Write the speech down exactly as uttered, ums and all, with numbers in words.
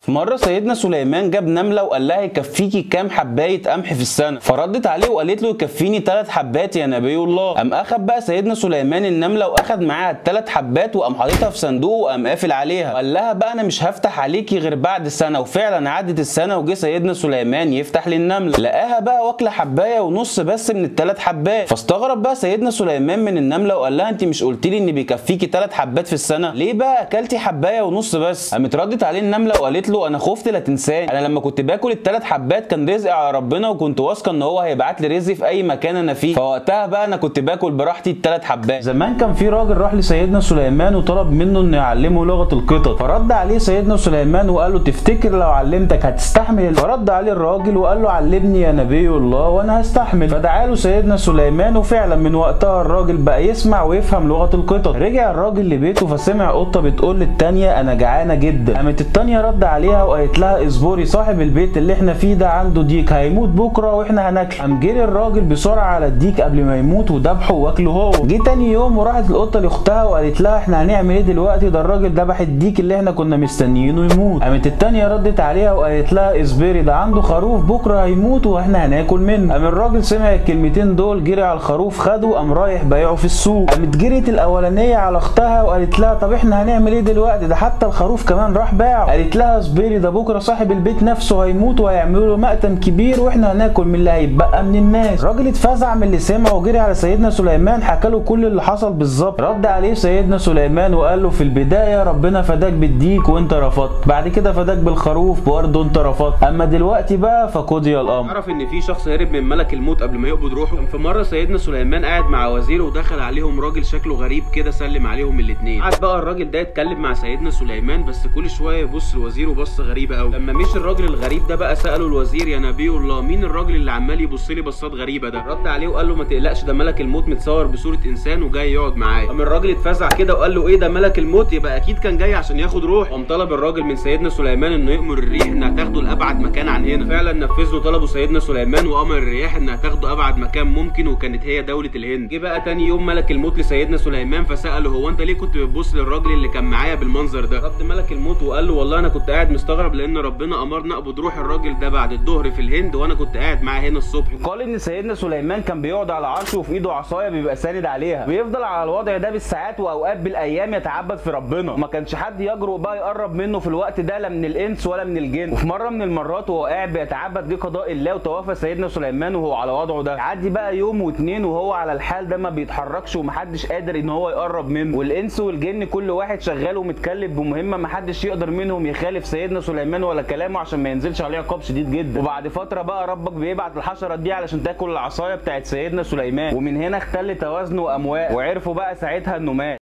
في مرة سيدنا سليمان جاب نملة وقال لها يكفيكي كام حباية قمح في السنة؟ فردت عليه وقالت له يكفيني ثلاث حبات يا نبي الله. قام اخد بقى سيدنا سليمان النملة واخد معاها الثلاث حبات وقام حاططها في صندوق وقام قافل عليها وقال لها بقى انا مش هفتح عليكي غير بعد سنة. وفعلا عدت السنة وجه سيدنا سليمان يفتح للنملة لقاها بقى واكلة حباية ونص بس من الثلاث حبات. فاستغرب بقى سيدنا سليمان من النملة وقال لها انت مش قلتي لي ان بيكفيكي ثلاث حبات في السنة؟ ليه بقى اكلتي حباية ونص بس؟ قامت ردت عليه النملة وقالت له انا خفت لا تنساني، انا لما كنت باكل الثلاث حبات كان رزق على ربنا وكنت واثقه ان هو هيبعت لي رزق في اي مكان انا فيه، فوقتها بقى انا كنت باكل براحتي الثلاث حبات. زمان كان في راجل راح لسيدنا سليمان وطلب منه انه يعلمه لغه القطط، فرد عليه سيدنا سليمان وقال له تفتكر لو علمتك هتستحمل؟ فرد عليه الراجل وقال له علمني يا نبي الله وانا هستحمل. فدعا له سيدنا سليمان وفعلا من وقتها الراجل بقى يسمع ويفهم لغه القطط. رجع الراجل لبيته فسمع قطه بتقول للتانيه انا جعانه جدا. قامت التانيه رد عليها وقالت لها اصبري صاحب البيت اللي احنا فيه ده عنده ديك هيموت بكره واحنا هناكله. قام جري الراجل بسرعه على الديك قبل ما يموت وذبحه واكله هو. جه تاني يوم وراحت القطه لاختها وقالت لها احنا هنعمل ايه دلوقتي؟ ده الراجل ذبح الديك اللي احنا كنا مستنيينه يموت. قامت التانيه ردت عليها وقالت لها اصبري ده عنده خروف بكره هيموت واحنا هناكل منه. قام الراجل سمع الكلمتين دول جري على الخروف خده وقام رايح بايعه في السوق. قامت جريت الاولانيه على اختها وقالت لها طب احنا هنعمل ايه دلوقتي؟ ده حتى الخروف كمان راح باعه. قالت لها اصبري ده بكره صاحب البيت نفسه هيموت وهيعملوا له مقتم كبير واحنا هناكل من اللي هيتبقى من الناس. الراجل اتفزع من اللي سمعه وجري على سيدنا سليمان حكى له كل اللي حصل بالظبط. رد عليه سيدنا سليمان وقال له في البدايه ربنا فداك بالديك وانت رفضت، بعد كده فداك بالخروف برضه انت رفضت، اما دلوقتي بقى فقضي الامر. عرف ان في شخص هرب من ملك الموت قبل ما يقبض روحه. في مره سيدنا سليمان قاعد مع وزيره ودخل عليهم راجل شكله غريب كده سلم عليهم الاثنين. قعد بقى الراجل ده يتكلم مع سيدنا سليمان بس كل شويه يبص لوزيره بصه غريبه قوي. لما مشي الراجل الغريب ده بقى ساله الوزير يا نبي الله مين الراجل اللي عمال يبص لي بصات غريبه ده؟ رد عليه وقال له ما تقلقش ده ملك الموت متصور بصوره انسان وجاي يقعد معايا. قام الراجل اتفزع كده وقال له ايه ده ملك الموت؟ يبقى اكيد كان جاي عشان ياخد روح. قام طلب الراجل من سيدنا سليمان انه يامر الريح انها تاخده لابعد مكان عن هنا. فعلا نفذ له طلبه سيدنا سليمان وامر الرياح انها تاخده ابعد مكان ممكن وكانت هي دوله الهند. جه بقى تاني يوم ملك الموت لسيدنا سليمان فساله هو انت ليه كنت بتبص للراجل اللي كان معايا بالمنظر ده؟ رد ملك الموت وقال له والله انا كنت قاعد مستغرب لان ربنا امرنا اقبض روح الراجل ده بعد الظهر في الهند وانا كنت قاعد معاه هنا الصبح. قال ان سيدنا سليمان كان بيقعد على عرشه وفي ايده عصايه بيبقى ساند عليها ويفضل على الوضع ده بالساعات واوقات بالايام يتعبد في ربنا وما كانش حد يجرؤ بقى يقرب منه في الوقت ده لا من الانس ولا من الجن. وفي مره من المرات وهو قاعد بيتعبد جه قضاء الله وتوفى سيدنا سليمان وهو على وضعه ده. عدي بقى يوم واتنين وهو على الحال ده ما بيتحركش ومحدش قادر ان هو يقرب منه، والانس والجن كل واحد شغال ومتكلف بمهمه محدش يقدر منهم يخالف سيدنا سليمان ولا كلامه عشان ما ينزلش عليه عقاب شديد جدا. وبعد فتره بقى ربك بيبعت الحشره دي علشان تاكل العصايه بتاعت سيدنا سليمان ومن هنا اختل توازنه وامواه وعرفوا بقى ساعتها انه مات.